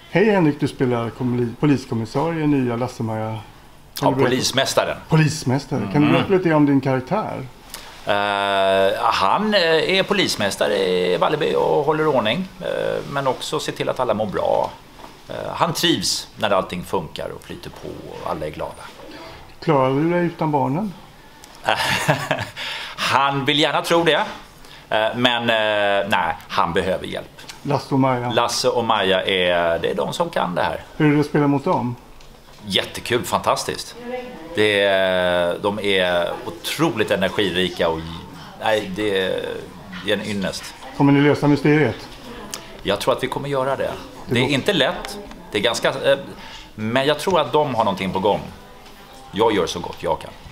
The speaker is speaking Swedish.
Hej Henrik, du spelar poliskommissarie i nya Lasse-Maja. Ja, polismästaren. Polismästare. Kan du berätta lite om din karaktär? Han är polismästare i Valleby och håller ordning, men också ser till att alla mår bra. Han trivs när allting funkar och flyter på och alla är glada. Klarar du dig utan barnen? Han vill gärna tro det, men nej, han behöver hjälp. Lasse och Maja? Lasse och Maja det är de som kan det här. Hur är det att spela mot dem? Jättekul, fantastiskt. De är otroligt energirika och nej, det är en ynnest. Kommer ni lösa mysteriet? Jag tror att vi kommer göra det. Det är inte lätt, det är ganska, men jag tror att de har någonting på gång. Jag gör så gott jag kan.